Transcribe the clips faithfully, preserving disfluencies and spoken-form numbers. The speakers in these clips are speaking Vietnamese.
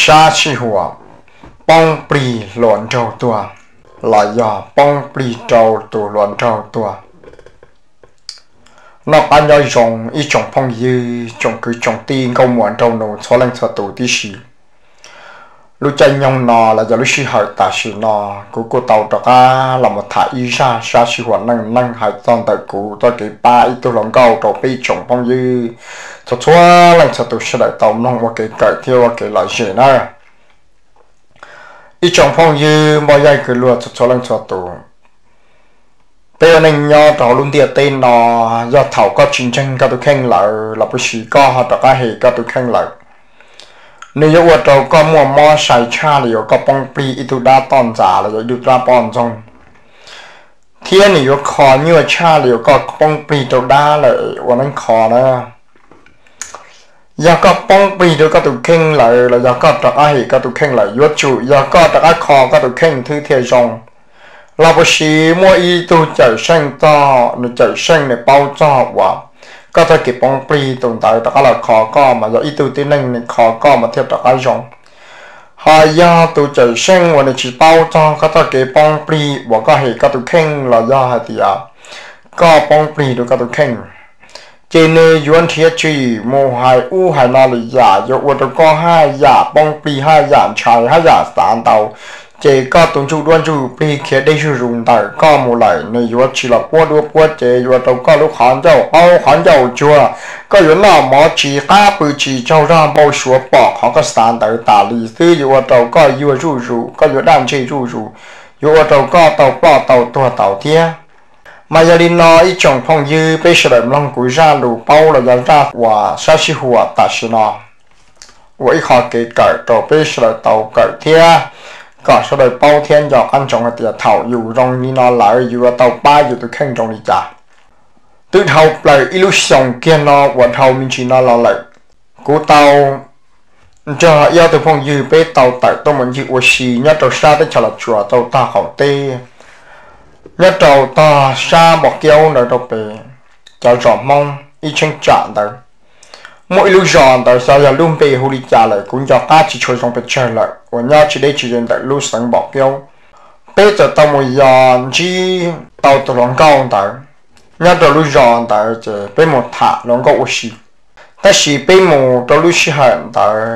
sa chi hùa bong bì luận trâu tua là do bong bì trâu tù luận trâu tua nó bán nhau rồng ít trồng phong dư trồng cứ trồng tiên công muộn trâu nụ cho lên cho tù tí xì lúc chạy nhông nò là giờ lúc xí hỏi ta xí nò của cô tàu trọc á là một thả y ra sa xí hoàn năng năng hải toàn tại cụ tôi cái ba ít tôi lòng câu trâu bị trồng phong dư cho chúa lên cho tù sẽ đại tàu nông và cái cởi theo cái loại gì nữa ít trồng phong dư mọi người cứ luôn cho chúa lên cho tù bây giờ nên nhớ trâu luôn tiệt tên nò do thảo có chiến tranh có tù khen lại là bữa xí có họ trọc á hề có tù khen lại nếu như ở trâu có mua mò xài cha thì có bông bì ít đa tòn giả là được ra bòn trong thiên nếu khó như cha thì có bông bì trâu đa là ở nên khó nữa giờ có bông bì được có tụ khen lại là giờ có trâu ai có tụ khen lại yếu chủ giờ có trâu ai khó có tụ khen thứ thiệt rong là bữa xí mua ít tụ chở xanh to nó chở xanh để bao cho quả có thể kịp bông bì tồn tại đó là khó có mà do ít tụ tin năng khó có mà theo trâu ai rong hai do tụ chở xanh và nó chỉ bao cho có thể kịp bông bì và có thể có tụ khen là do hai tỷ à có bông bì được có tụ khen trên nơi yuan thiệt chỉ mô hai u hai na là giả do ở đó có hai giả bông bì hai giả trái hai giả sản tàu chỉ có tuần chu đoan chu bì kia đây sử dụng tại có một lại nơi yuan chỉ là qua đua qua chế yuan đâu có lúc khoản dầu bao khoản dầu chua có yuan nào mỏ chỉ cá bự chỉ châu ra bao số bỏ họ có sản tại tả lý sư yuan đâu có yuan ru ru có yuan đam chơi ru ru yuan đâu có tàu bỏ tàu tua tàu thiê mà giờ đi nói ít trồng phong dư bây giờ làm long cúi ra đủ bao là giờ ra và sao xí hùa ta xí nó với họ kể cởi tàu bây giờ tàu cởi thia có sau đó bao thiên dọc ăn trồng thì thảo dù rong đi nó lại dù tàu ba dù tôi khen trồng đi trả từ thầu lại illusion kia nó và thầu mình chỉ nó là lại của tàu cho yêu từ phong dư bây tàu tại tôi mình chịu xì nhất tàu xa tới chờ là chùa tàu ta hậu tê nhất đầu ta xa một kéo nữa đâu về cho rõ mong y chân chạm tới mỗi lúc giòn tới sao giờ luôn về hồ đi trả lại cũng cho ta chỉ chơi trong bề chơi lại và nhau chỉ để chỉ đến tại lúc sáng bỏ kéo bây giờ tao một giòn chi tao từ lòng cao tới nhất đầu lúc giòn tới chỉ bên một thả lòng cao xí ta chỉ bên một đầu lúc xí hận tới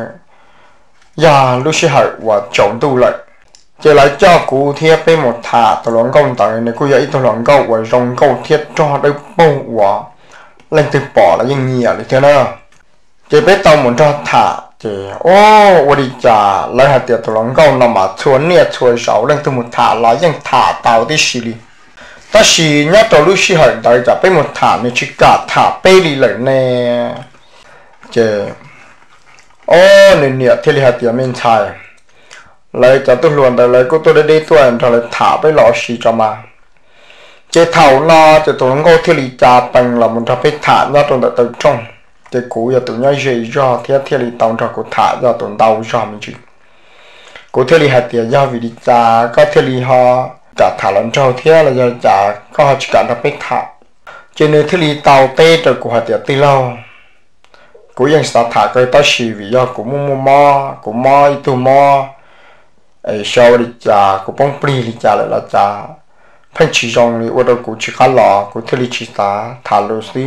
giờ lúc xí hận và chống tu lại chỉ lại cho cụ thiết bên một thả tàu lòng công tới này cụ dạy tàu lòng câu và rong câu thiết cho đây bông quả lên từ bỏ là những nhiều thế nào chỉ biết tàu muốn cho thả chỉ ô ô đi trả lại hạt tiền tàu lòng câu nằm mà chuồn nè chuồn sáu lên từ một thả lại những thả tàu đi xí đi ta xí nhát tàu lúc xí hận tới trả bên một thả này chỉ cả thả bê đi lại nè chỉ ô nên nè thì hạt tiền mình xài lại cho tôi luôn tại lại cô tôi đã đi tuần rồi lại thả với lò xì cho mà chế thầu lo cho tôi ngô thiết lý trà bằng là một trò phải thả ra tôi đã từ trong chế cũ giờ tôi nhớ gì do thiết thiết lý tàu cho cô thả ra tôi đau cho mình chứ cô thiết lý hạt tiền do vì đi trà có thiết lý họ cả thả lần trâu thiết là giờ trà có họ chỉ cả nó phải thả cho nên thiết lý tàu tê rồi của hạt tiền tê lâu côยังsẽ thả cái tao xì vì do cô mua mua mò cô mò ít tu mò sau đi trả của bông bì đi trả lại là trả phải chỉ dùng thì ở đâu cũng chỉ khá lọ cũng thấy đi chỉ ta thả lô xí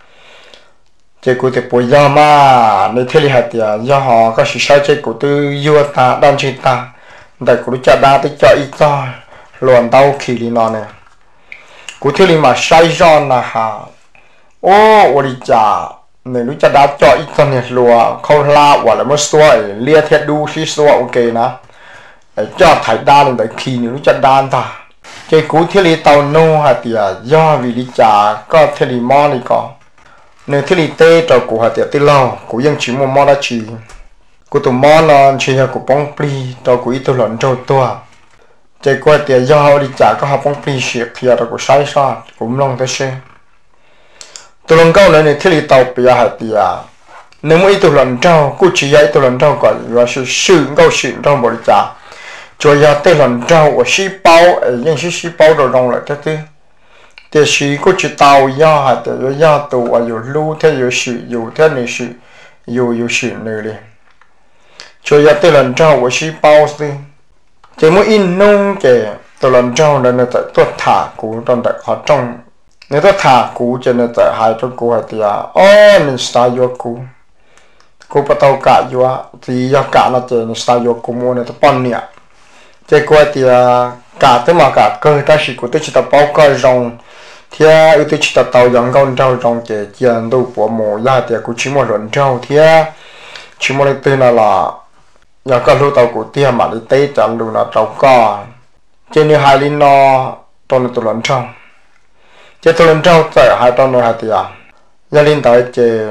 chỉ cũng thì bây giờ mà nếu thấy hạt tiền do họ có sự sai trái của tôi yêu ta đang chơi ta tại cũng trả đa tới cho ít cho luồn đau khi đi nó này cũng thấy mà sai do là hà ô ở đi trả nếu lúc trả đa cho ít cho này lùa không la hoặc là mất xuôi lia thiệt đu xí xuôi ok nè cho thải đa lên tại khi nữa cho đan ta cái cú thiết lý tàu nô hạt tiền do vì đi trả có thiết lý mò đi có nếu thiết lý tê cho của hạt tiền tê lâu của dân chỉ mua mò đã chỉ của tụi mò là chỉ là của bông pli cho của ít tụi lần cho tua cái qua tiền do đi trả có học bông pli xịt thì là của sai sao cũng long tới xe tụi lần câu này này thiết lý tàu bây giờ hạt tiền nếu mỗi tụi lần trâu cũng chỉ dạy tụi lần trâu còn là sự sử câu sử trong bộ đi trả cho giờ tê lần trâu và xí bao những xí xí bao đồ rong lại thế thứ thì xí có chỉ tàu do hạt để do tụ và dù lưu theo dù sử dù theo này sử dù dù sử này đi cho giờ tới lần trâu của ship bao đi chỉ muốn in nông chỉ từ lần trâu này tại tôi thả cú trong đại họ trong nếu tôi thả cú cho nên tại hai trong cú hai tia ô nên sao vô cú cú bắt đầu cả vô thì giờ cả nó chỉ nên sao vô cú mua nên tôi bận nhỉ chỉ cú hai tia cả tới mà cả cơ ta chỉ cú tôi chỉ tập bao cơ rong thì ưu tôi chỉ tập tàu giống con trâu rong chỉ tiền đâu của mồ ra thì cú chỉ một lần trâu thì chỉ một lần tên là là giờ có lưu tàu của tia mà đi tây chẳng đủ là trâu co trên như hai linh nó toàn là tụi lần trâu chế tụi lần trâu tại hai toàn là hai tia giờ linh tới chế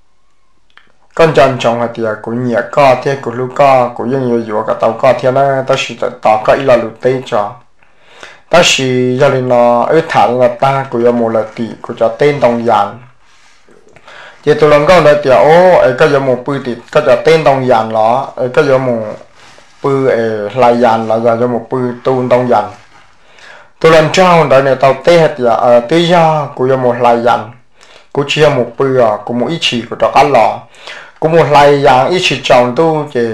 con chân trong hai tia của nhẹ co thế của lưu co của dân nhiều nhiều cả tàu co thế nó ta chỉ tàu co ít là lưu tây cho ta chỉ giờ linh nó ít thả là ta của một là tỷ của cho tên đồng dạng chỉ tụi lần con đây thì ô ấy có một bự thì có cho tên đồng dạng đó ấy có một bự ấy lại dạng là giờ một bự tu đồng dạng tụi lần trao đây này tàu tê hết giờ ở tê gia của một lại dạng của chia một bự à của một ít chỉ của cho cá lò của một lại dạng ít chỉ trồng tu chỉ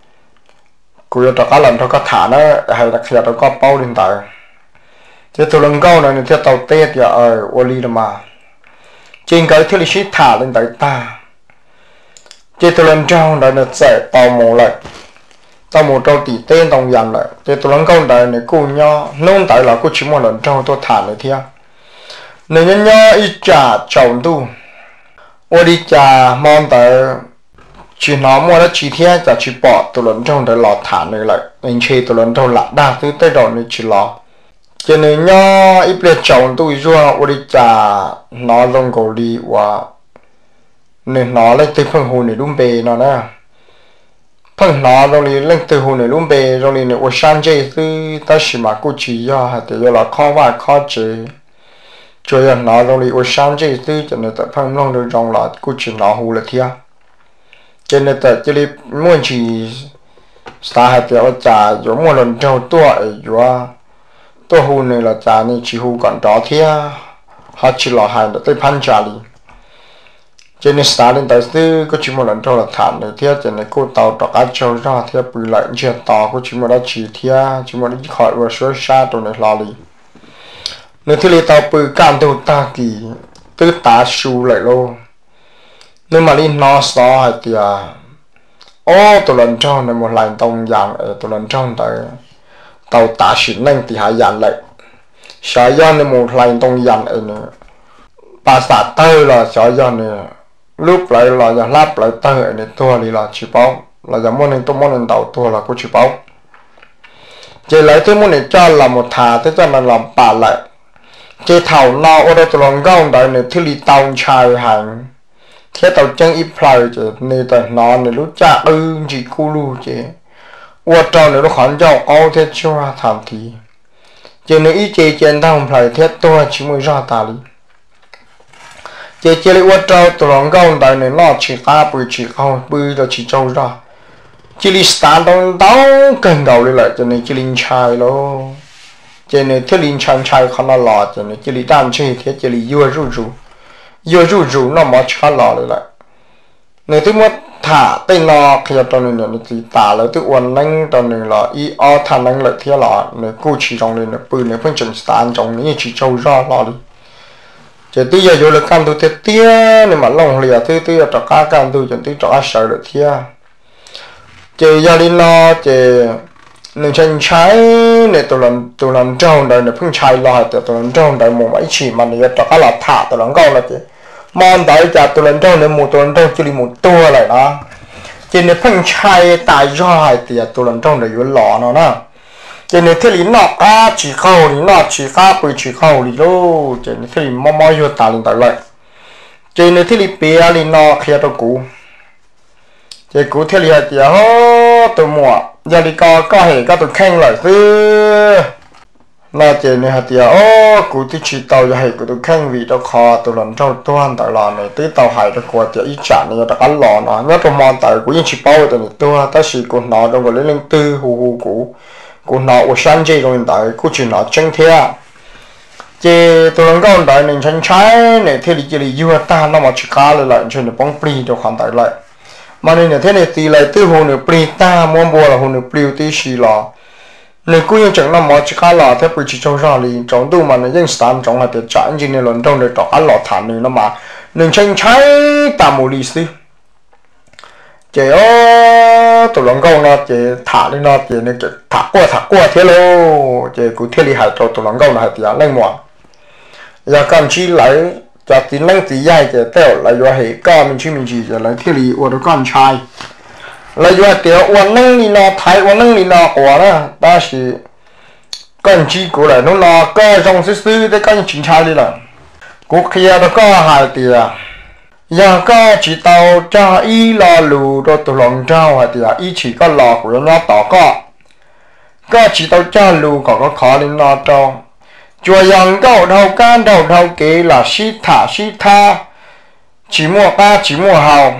của cho cá lần cho cá thả nó hay đặc biệt nó có bao điện tử chỉ tụi lần con này thì tàu tê thì ở Oli mà trên cái thứ lý thả lên tới ta chế tôi lên trong đó là sẽ tàu mồ lại tàu mồ trâu tỷ tên đồng dàn lại chế tôi lên công đời này cô nho nông tại là cô chỉ một lần trâu tôi thả lại theo nếu nhân nho ít trả chồng tu ô đi trả mong tới chỉ nó mua nó chỉ theo trả chỉ bỏ tôi lên trong để lọt thả này lại anh chê tôi lên trong lạc đa thứ tới đầu này chỉ lọt cho nên nhá ít biết chồng tôi rồi ôi cha nó lông cổ đi và nên nó lên từ phần hồ này đúng bề nó nè phần nó rồi lên từ hồ này đúng bề rồi này ở sang chơi từ ta chỉ mà cô chỉ cho hay thì là khó và khó chế cho nên nó rồi ở sang chơi từ cho nên tại phần lông được rong là cô chỉ nó hồ là thiệt cho nên tại cho nên muốn chỉ sao hay thì ở cha giống một lần trâu tua rồi tôi hôn này là cha này chỉ hôn còn đó thì họ chỉ là hai là tới pan trả đi cho nên sáng đến tới thứ có chỉ một lần thôi là thản này thì cho nên cô tàu đọc áo châu ra thì bự lại chưa tàu có chỉ một đã chỉ thì chỉ một đi khỏi và số xa tụi này lo đi nếu thì tàu bự cam tàu ta kỳ tư tá su lại luôn nếu mà đi nó sao hay thì ô tụi lần trong này một lần tông dạng ở tụi lần trong tới tàu tá xịn năng thì hai dạng lại sở do này một lần tông dạng ở nữa bà xã tơ là sở do này lúc lại là giờ lắp lại tơ ở này tua đi là chỉ báo là giờ món này tôi món này tàu tua là có chỉ báo chỉ lấy thứ món này cho là một thà thế cho nên làm bà lại chỉ thầu nó ở đây tụi lòng gông đại này thứ li tàu chài hàng thế tàu chân ít phải chứ này tàu nó này lúc cha ư chỉ cu lu chứ qua trò này nó khoản cho ao thế cho thảm thì cho nên ý chế trên thằng phải thế tôi chỉ mới ra ta đi chế chế lại qua trò tụi lòng gông đại này nó chỉ ca bự chỉ không bự là chỉ trâu ra chỉ li stand đông đau cần đầu lại cho nên chỉ linh chài luôn cho nên thứ linh chài chài không nó lọt cho nên chỉ li đam chơi thế chỉ li vừa rủ rủ vừa rủ rủ nó mất khá lọt lại nếu thứ mất thả tên nó khi cho nên là chỉ tả lại thứ uốn nâng cho nên là y o thằng nâng lại thế lọt nếu cô chỉ trong này là bự nếu phân chỉnh stand trong này chỉ trâu ra lọt đi chỉ bây giờ vô là cam tôi thế tia nên mà lòng lìa thứ thứ là trọc cá cam tôi chẳng thứ trọc cá sợ được thia chỉ gia đình nó chỉ nên chân trái để tôi làm tôi làm trâu đây là phương trái lo để tôi làm trâu đây một mấy chỉ mà này trọc cá là thả tôi làm câu là chỉ mòn tới chả tôi làm trâu nên một tôi làm trâu chỉ một tua lại đó chỉ nên phương trái tại do thì tôi làm trâu để vô lọ nó nè chỉ nên thế lý nọ á chỉ khâu lý nọ chỉ khá bự chỉ khâu lý lô chỉ nên thế lý mò mò vô tả lên tại lại chỉ nên thế lý bia lý nọ kia tôi cũ chỉ cũ thế lý hạt thì hó tôi mua giờ đi co co hệ có tôi khen lại chứ là chỉ nên hạt thì ô cũ thì chỉ tàu giờ hệ của tôi khen vì tôi kho tôi làm cho tôi ăn tại lò này tới tàu hải tôi qua thì ít chả này tôi ăn lò nó nhớ tôi mòn tại của những chỉ bao tôi này tôi ta chỉ còn nó đâu còn lấy lên tư hù hù cũ cô nó ở sang chơi rồi tại cô chỉ nó chân thế chứ tôi đang còn tại nên chân trái này thế thì chỉ là vừa ta nó mà chỉ cá lại lại cho nó bóng pli cho khoản tại lại mà nên là thế này thì lại từ hồ nửa bì ta muốn bùa là hồ nửa bì tí xì lò nếu cứ như chẳng làm mọi chỉ khá là thế bởi chỉ trong ra thì trong tu mà nó dân sản trong là để trả như nên lần trong để cho ăn lọ thản này nó mà nên tranh trái tạm một lý sư chế ó tụi lòng câu nó chế thả lên nó chế nên thả qua thả qua thế lô chế cứ thế lý hại cho tụi lòng câu là hại tiền lên mọi giờ cần chi lại cho tính năng tí dài chế tèo lại do hệ ca mình chỉ mình chỉ cho lại thế lý ở đó con trai lại do tèo uốn năng đi nó thái uốn năng đi nó quả đó ta chỉ cần chi của lại nó nó cơ trong sư sư để cần chính trai đi là cuộc kia nó có hại tiền giờ có chỉ tàu cho y lò lù rồi tụi lòng trao hả thì y chỉ có lò của nó tỏ có có chỉ tàu cho lù còn có khó lên nó trao chùa yang đầu đầu can đầu đầu kế là xí thả xí tha chỉ mua ta chỉ mua hào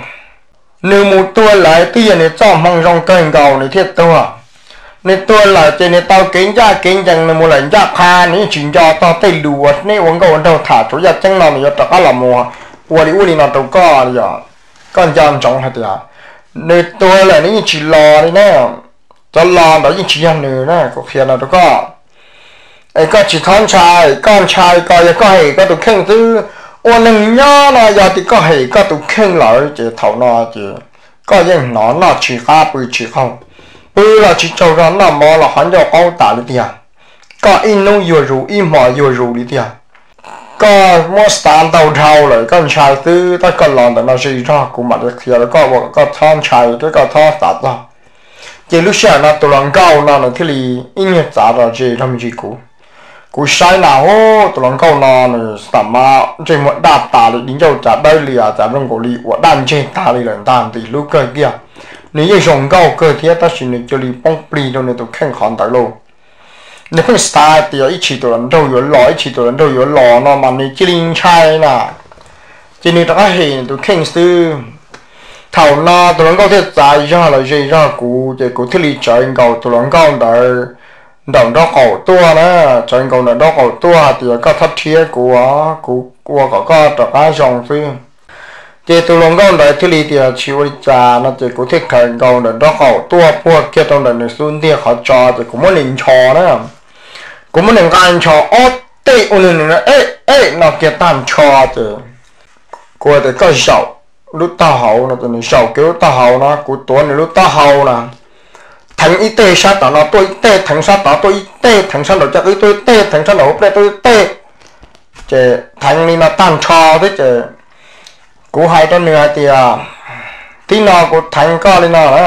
nếu một tuổi lại tiền này cho măng rong cành cầu này thiếtตัวnày tuổi lại trên này tàu kính ra kính chẳng là một lần ra kha này chỉ cho tao tay lù này uống cầu đầu thả chỗ giặt chẳng nào mà cho ta làm mua我哋屋里那都搞了呀，干家种下的呀，你多了你只拉的呢，จะ拉到你只样呢呢，个偏了都搞，ไอ้ก็只看菜，干菜ก็也ก็係ก็都傾ซื้อ，我能呀那呀的ก็係ก็都傾來就頭那就，ก็ยัง拿那只下背只好，背了只做咗那麼了，很就好大了啲啊，ก็一弄有肉一毛有肉了啲啊。ก็มอสตานเตาเท่าเลยก็ชายซื้อถ้าก็ลองแต่เราซื้อชอบกูมาเลยเคลียร์แล้วก็บอกก็ท่อนชายก็ก็ท่อตัดละเจลูเชียนะตัวหลังเก้านั่นที่ลีอินเนจ่าเราเจทำจีกูกูใช้หนาโอ้ตัวหลังเก้านั่นสามารถเจหมดดาบตาเลยดิ้งเจ้าจัดได้เลยอ่ะจัดเรื่องกูลีว่าด้านเจตาเลยหลังด้านตีลูกเกิดเกี่ยนี่ยังส่งเก้าเกิดเทียบตัดสินในจุลีป้องปรีตรงในตัวแข่งขันตลอด你会杀掉一起多人都有老，一起多人都有老，那么你吉林菜啦，今年大家现都看是，头那多人搞啲仔上来些上股，这股啲你賺夠多人搞得，人都好多啦，賺夠人都好多，啲個ทับเทีย股啊，股股個個大家上去，這多人搞得啲你啲chiếu giá，那這股啲賺夠人都好多，พวกเกี่ยวกับ人ส่วนที่เขาจ่าย這股冇人錯นะ。กูมันหนึ่งการชออเตะอุ่นหนึ่งนะเอ๊ะเอ๊ะนอกจากตามชอเจอกูแต่ก็เสาลูกตาเหานะตัวนี้เสาเกี่ยวตาเหานะกูตัวนี้ลูกตาเหานะทั้งอีเตะชาต่อนะตัวอีเตะทั้งชาต่อตัวอีเตะทั้งชาต่อจากอีตัวอีเตะทั้งชาต่อเปลตัวอีเตะเจทั้งนี้นะตามชอที่เจกูหายตัวเหนือเตียที่นอกูทั้งก็เลยนอนะ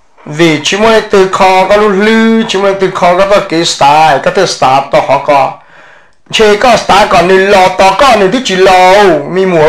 vì chỉ muốn từ kho có lúc lư chỉ muốn từ kho có cái style có thể start to họ có chơi có start còn người lò to có người thứ chỉ lò mi mùa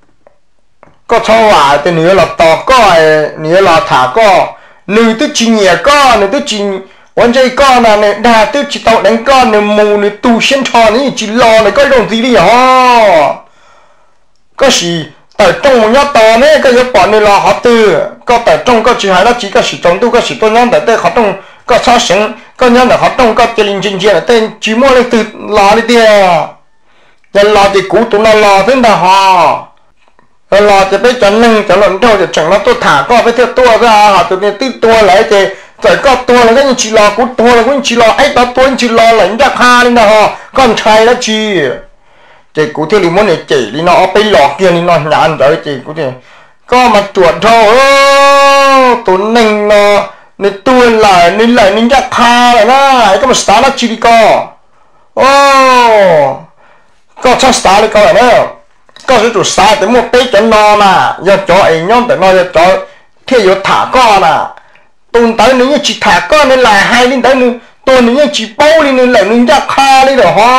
có thao hòa từ người lò to có người lò thả có người thứ chỉ nhẹ có người thứ chỉวันใจก็นะเนี่ยด่าตื้อจิตเอาแดงก็เนี่ยมูเนี่ยตูเช่นทอนี่จิรอเนี่ยก็ต้องตีดิฮะก็สิแต่ตรงมันยอดต่อเนี่ยก็จะปอนในรอเขาตื้อก็แต่ตรงก็chỉ hay là chỉ có sự trong tu có sự tôn nhómแต่แต่เขาต้องก็ชอบเสียงก็nhómแต่เขาต้องก็จะลิงจริงๆแต่chỉ muaเลยtừรอเลยเดียวจะรอที่กูตัวนั้นรอถึงแต่ฮะรอจะไปจนหนึ่งจะหล่นเท่าจะจังแล้วตัวถาก็ไปเที่ยวตัวก็หาตัวนี้ตีตัวไหลเจแต่ก็ตัวแล้วก็ยังchỉรอกูตัวแล้วก็ยังchỉรอไอ้ตัวตัวยังchỉรอหลังจากหาเลยนะฮะก็ใช่แล้วจีเจกูเที่ยวลิมอนเนี่ยเจลินเอาไปหลอกเกี่ยนี่นอนงานใจเจกูเนี่ยก็มาตรวจเท่าตัวหนึ่งเนาะในตัวไหลในไหลนี่จะคาเลยนะก็มาสตาร์ทจีดีก็โอ้ก็ชอบสตาร์ทเลยก็เลยนะก็คือจุดสตาร์ทแต่มั่วไปจนนอนน่ะอย่าจ่อไอ้ย้อมแต่นอนอย่าจ่อเที่ยวถาก้อนน่ะตัวแต่หนึ่งยังจีถาก้อนในไหลให้นี่แต่หนึ่งตัวหนึ่งยังจีเป้านี่ในไหลนี่จะคาเลยเหรอฮะ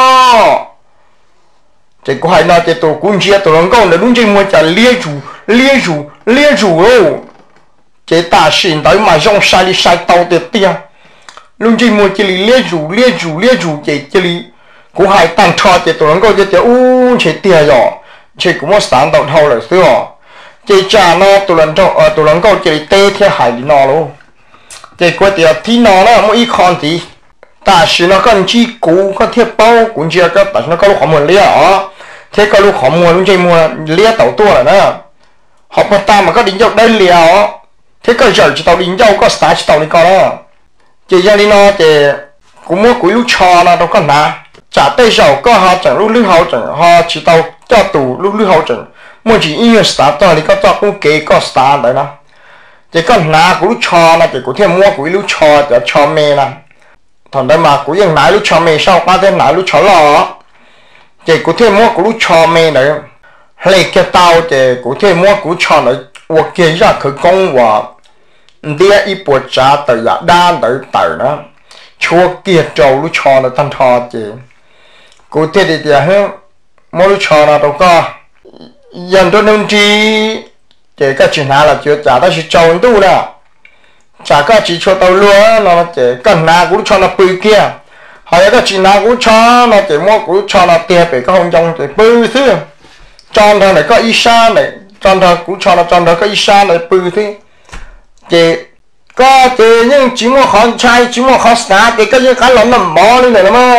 这个还拿这多工钱，多人讲的，侬这么叫列住列住列住哦，这大神到马上晒里晒到的点，侬这么这里列住列住列住这这里，我还当差这多人讲这这哦，这点哟，这个我三到头了是哦，这家呢多人讲呃多人讲这里地铁海里拿咯，这个点天拿了我一看的。但是呢，跟只股个贴包，管只个，但是呢，个路好门咧啊，贴个路好门，侬只门咧到多了呢，好不大嘛，个领导得了， thế cái giờ chỉ tàu đi nhau có start chỉ tàu đi coi đó chỉ giờ đi nó thì cũng mua của lúc cho nó đâu có nà trả tay giàu có họ chẳng lúc lúc hậu chẳng họ chỉ tàu cho tù lúc lúc hậu chẳng mua chỉ in start to thì có cho cũng kế có start đấy nó chỉ có nà của lúc cho là chỉ có thêm mua của lúc cho để cho mẹ là thằng đây mà của những nãy lúc cho mẹ sau qua thêm nãy lúc cho lò chỉ có thêm mua của lúc cho mẹ đấy lấy cái tàu thì có thêm mua của cho nó hoặc kia ra khởi công và đĩa ít bộ trả từ giả đa từ từ đó chúa kia trâu lúc cho nó tăng thọ chứ cụ thể thì thì hơn mỗi lúc cho nó đâu có dần tôi nông chi chỉ cái chuyện nào là chưa trả ta chỉ trâu tu nè trả cái chỉ cho tao luôn nó chỉ cần nào cũng cho nó bự kia hay cái chuyện nào cũng cho nó chỉ mỗi cũng cho nó tiền về cái hông trong chỉ bự thứ cho nó này có ít xa này cho nó cũng cho nó cho nó có ít xa này bự thứ chỉ có thì nhưng chỉ một con trai chỉ một con xa thì cái gì cái lắm nằm mò đi này mà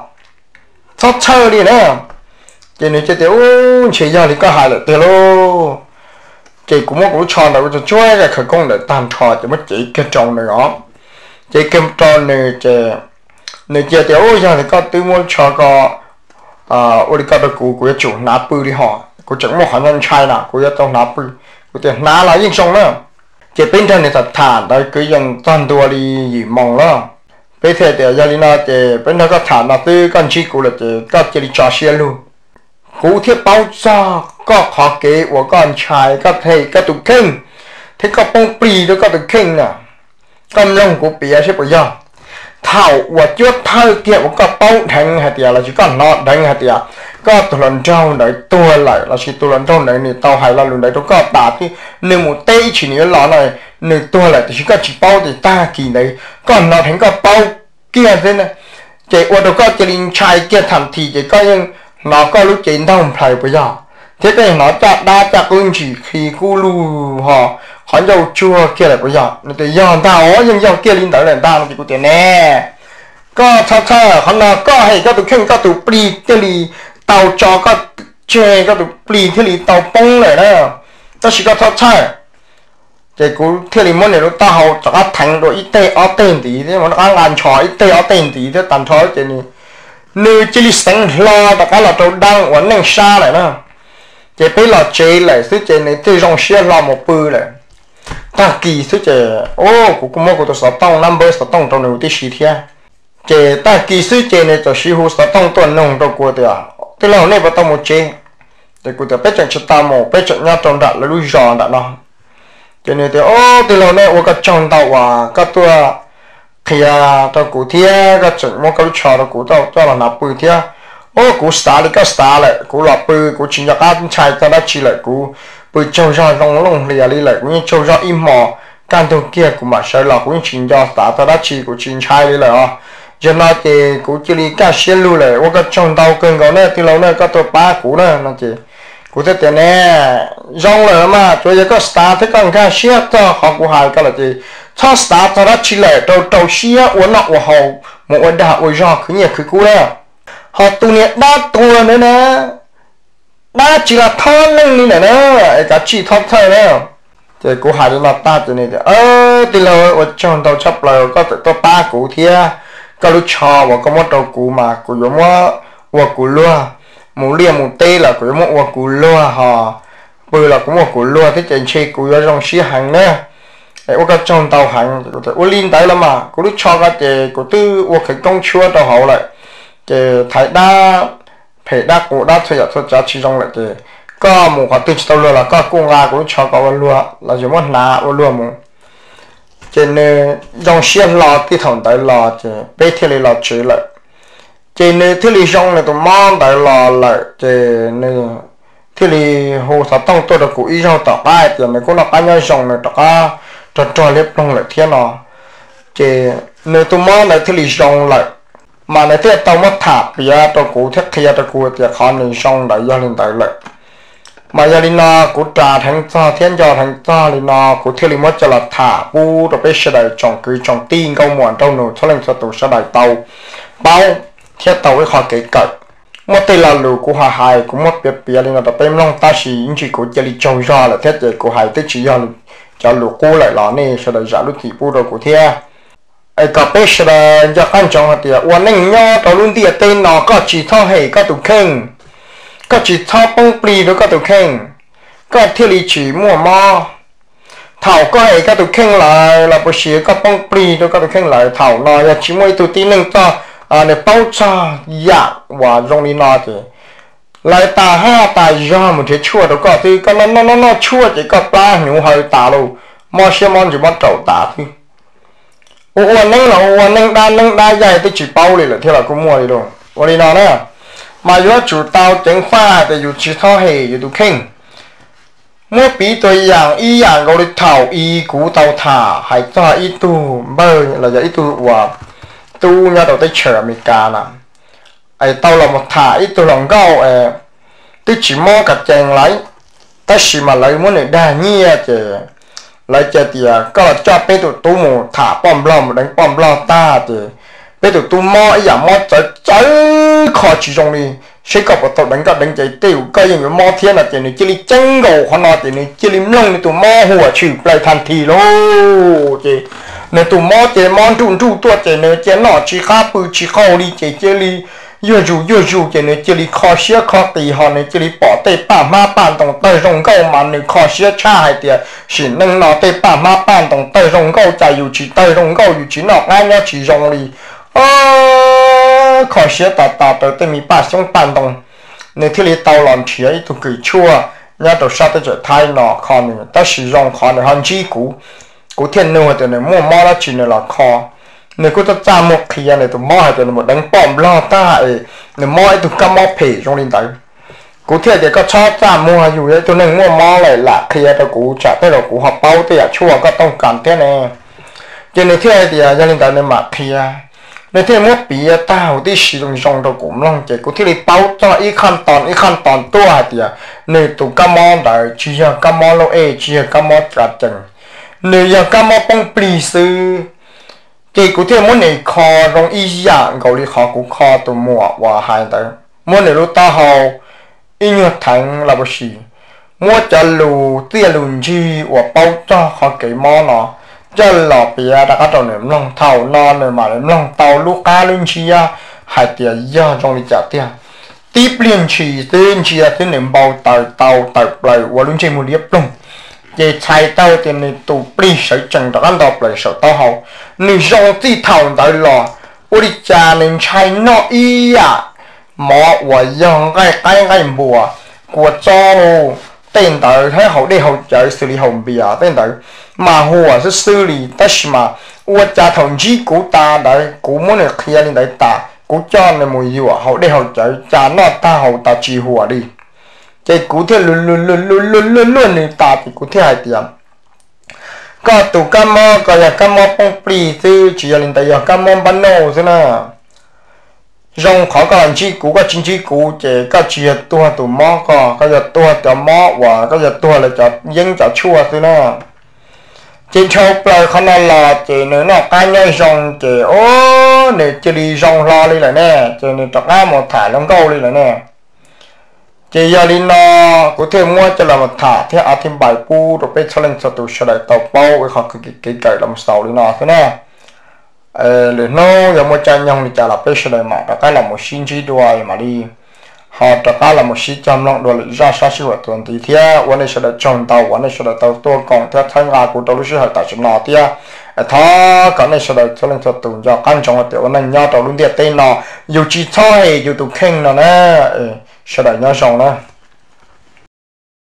sót chơi đi nữa chỉ này chỉ tiểu chỉ giờ thì có hại được tiền luôn chỉ cũng một cú tròn là cho chơi cái khởi công để tam trò chỉ mất chỉ cái tròn này đó chỉ cái tròn này chỉ này chỉ tiểu giờ thì có tư muốn cho có à ôi cái đó cú của chủ nạp bự đi họ của chẳng một khả năng trai nào của tao nạp bự của tiền ná là những xong nữa chỉ bên trên này thật thản đấy cứ dần toàn đua đi gì mong đó bây giờ thì gia đình nó thì bên đó có thản là tư con chi của là thì có chỉ đi cho xe luôn cụ thể bao giờ có khó kế của con trai có thầy có tụ kinh thế có bông bì đó có tụ kinh nè con lông của bìa sẽ bây giờ thảo và chuột thao kia của có bao thành hạt tiền là chỉ có nọ đánh hạt tiền có tụ lần trâu đấy tua lại là chỉ tụ lần trâu đấy thì tao hay là lần đấy nó có bà thì nếu một tê chỉ nhớ lọ này nếu tua lại thì chỉ có chỉ bao thì ta kỳ đấy còn nọ thành có bao kia thế này chỉ ở đâu có chỉ linh trai kia thằng thì chỉ có những nó có lúc chiến thông phải bây giờ thế cái nó chặt đa chặt ưng chỉ khi cu lu họ họ dầu chua kia là bây giờ nó thì giờ tao ó nhưng dầu kia linh tới là tao nó chỉ có tiền nè có sao sao họ nó có hay có tụ khen có tụ pli thế li tàu cho có chè có tụ pli thế li tàu bông này đó nó chỉ có sao sao thì cú thế li món này nó tao cho các thằng rồi ít tê ở tên tí thế mà nó ăn ăn chó ít tê ở tên tí thế tàn thói thế này nơi chỉ li sáng lo tất cả là trâu đăng vẫn đang xa này đó chỉ biết là chế lại số chế này thì trong xe lo một bự này ta kỳ số chế ô cũng cũng có tôi sợ tông number sợ tông trong đầu tí xí thia chế ta kỳ số chế này cho xí hồ sợ tông tuần nông đâu của tôi à tôi làm này bắt tông một chế để của tôi biết chẳng cho ta một biết chẳng nhau trong đặt là lui giòn đặt nó chế này thì ô tôi làm này ô cái trong tàu à cái tôi thì à tao cụ thia cái chuyện một cái trò tao cụ tao cho là nạp bự thia ô cụ star đi cái star lại cụ lọp bự cụ chỉ nhắc ăn chai tao đã chỉ lại cụ bự trâu ra rong lông lìa đi lại cũng trâu ra im mò can theo kia cụ mà sai là cũng chỉ cho star tao đã chỉ cụ chỉ chai đi lại à cho nên thì cụ chỉ đi cái xe lưu lại ô cái trong tao cơn gạo này thì lâu này có tôi ba cụ này nó chỉ cụ thế tiền nè rong lại mà cho giờ có star thế còn cái xe tao họ cụ hai cái là gì cho start cho nó chỉ lại đầu đầu xia uốn nọ của họ một uốn đào uốn giò cứ nhiều cứ cú đấy họ tu niệm đa tu nữa nè đa chỉ là thon lên như này nè cả chỉ thon thôi nè thì cú hai đứa là ta từ này ơ thì là ở trong đầu chấp là có có ba cú thia có lúc cho và có một đầu cú mà cú giống một và cú lúa một liềm một tê là cú giống một và cú lúa họ bự là cũng một cú lúa thế trên chơi cú ở trong xia hàng nè ô cái trong tàu hàng có thể ô linh tới lắm mà có lúc cho cái thì có tư ô cái công chúa tàu hậu lại thì thấy đa phải đa cổ đa thuê thuê giá trị trong lại thì có một khoản tiền tàu lừa là có cung nga cũng cho có lừa là giống như là ô lừa một trên dòng xe lò thì thằng tới lò thì bé thì lò chế lại trên thì lì trong này tụi mong tới lò lại thì thì hồ sa tông tôi được cụ ý trong tàu ai thì mình cũng là cá nhân dòng này tàu cho cho liếp long lại thiên nó chỉ nếu tôi mong lại thì lì xong lại mà này thì tao mất thả bây giờ tao cố thiết kia tao cố thì khó nên xong đại gia đình tại lại mà gia đình nó cố trả thành cho thiên cho thành cho thì nó cố thiết lì mất cho là thả bu rồi bây giờ đại trồng cứ trồng tin câu muộn tao nổi cho lên cho tao sẽ đại tàu bao thiết tàu với họ kể cận mất tay là lù của hà hải cũng mất biệt biệt nên là tao bên long ta chỉ chỉ cố chỉ lì trồng ra là thiết vậy của hải tới chỉ do cho lũ cô lại lò nè sau đó giả lúc chỉ bu đồ của thia ai có biết sau đó cho căn trọng hạt tiệt uốn neng nhau tàu luôn tiệt tên nó có chỉ thao hệ có tụ khen có chỉ thao bông pli đó có tụ khen có thiên lý chỉ mua mò thảo có hệ có tụ khen lại là bữa xía có bông pli đó có tụ khen lại thảo nó là chỉ mua tụ tin nâng cho à để bao cho dạ và trong đi nó thì lại ta ha ta do một cái chua đó có thì có nó nó nó nó chua chỉ có ba nhiều hơi ta luôn mò xe mòn chỉ bắt đầu ta thì ô nâng là ô nâng đa nâng đa dài tới chỉ bao này là theo là cũng mua đi rồi ô đi nó nè mà yếu chủ tao tiếng pha thì yếu chỉ thao hề yếu tụ khen mua bí tôi dạng y dạng gọi là thảo y cú tao thả hay cho y tu bơ là giờ y tu và tu nhà đầu tới chờ mình cả nè ai tao là một thả ít tu lòng gạo à tôi chỉ mua cả chèn lấy ta chỉ mà lấy muốn để đa nhia chứ lấy chơi thì có là cho bé tụi tu mù thả bom lom đánh bom lom ta thì bé tụi tu mua ấy dạng mua trái trái khó chỉ trong đi sẽ có một tụi đánh cả đánh chạy tiêu cái gì mà mua thiên là chỉ này chỉ đi chân gầu họ nói chỉ này chỉ đi lông thì tụi mua hùa chịu lại thành thì luôn chứ nên tụi mua chỉ món trùng trùng tua chỉ này chỉ nó chỉ khá bự chỉ khâu đi chỉ chỉ đi yêu dù yêu dù chỉ này chỉ đi khó xía khó tì họ này chỉ đi bỏ tê bà ma bàn đồng tây rồng câu mà này khó xía cha hay tiệt chỉ nâng nó tê bà ma bàn đồng tây rồng câu chạy dù chỉ tây rồng câu dù chỉ nó ngay nhau chỉ rồng đi ơ khó xía tạt tạt tới tê mi bà xong bàn đồng này thì lấy tàu làm chia ít tụi cười chua nhà đầu sát tới trở thay nó khó này ta sử dụng khó này hơn chi cũ cũ thiên nô thì này mua mò đó chỉ này là khó nếu có ta một khi này tụi mò hay tụi một đánh bom lo ta ấy nếu mò tụi cam mò phê trong linh tới cú thiệt thì có cho ta mua hay dù đấy tụi nên mua mò lại là khi tụi cú trả tới rồi cú học bao thì chua có tông cản thế này cho nên thiệt thì gia linh tới nên mà khi nên thiệt mua bị tao đi sử dụng trong đồ cũng long chỉ cú thiệt thì bao cho ítขั้นตอนítขั้นตอนตัวthì nên tụi cam mò đấy chỉ là cam mò lâu ấy chỉ là cam mò trả chừng nếu là cam mò bông pli sư chỉ cụ thể muốn này kho trong ý dạng gọi là kho cũng kho tụ mùa và hai tới muốn này lúc ta hầu ý nhật thằng là bác sĩ mua cho lù tiền lùn chi và bao cho họ cái món nó cho lọ bia đã có trò niệm lòng thầu non rồi mà niệm lòng tàu lúc cá lên chi à hai tiền do trong đi trả tiền tiếp liên chi tên chi là tên niệm bao tàu tàu tàu lại và luôn trên một điệp luôn về chạy tàu thì này tụ pli sẽ chẳng được ăn đọc lại sợ tao hậu nếu dòng tí thầu tới lò ôi đi cha nên chạy nó ý à mọ và dòng cái cái cái bùa của cho tên tới thấy hậu đi hậu chạy xử lý hậu bìa tên tới mà hùa sẽ xử lý tất mà ôi cha thằng chí của ta đấy cũng muốn được kia lên đấy ta cũng cho nên mùi dùa hậu đi hậu chạy cha nó ta hậu ta chỉ hùa đi cái cụ thể luôn luôn luôn luôn luôn luôn luôn này ta thì cụ thể hai tiền có tụ cam mò có là cam mò bông pli chứ chỉ là tại giờ cam mò ban nô thế nào rong khó có làm chi cũ có chính chi cũ chỉ có chỉ là tua tụ mò có có là tua cho mò và có là tua là cho dân cho chua thế nào trên châu plei không là chỉ nữa nó cái nhoi rong chỉ ô để chỉ đi rong lo đi lại nè chỉ nên chọc ra một thải lông câu đi lại nè chỉ giờ đi nó có thể mua cho là một thả thế à thêm bài pu rồi bây giờ lên cho tụi sẽ đại tàu bao với họ cái cái cái làm sao đi nó thế này ờ để nó giờ mua cho nhau thì trả là bây giờ đại mà cái là một xin chỉ đuôi mà đi họ trả cái là một xin trăm long đuôi ra sát sinh hoạt tuần thì thếวันนี้sẽ đại trồng tàuวันนี้sẽ đại tàuตัวกองthế thay ngà của tàu lúc sẽ tại chỗ nào thế thọ cái này sẽ đại cho lên cho tụi cho căn trong cáiวันนี้nhau tàu luôn địa tên nó dù chỉ thôi dù tụi khen nó nè sẽ đại nhau xong đó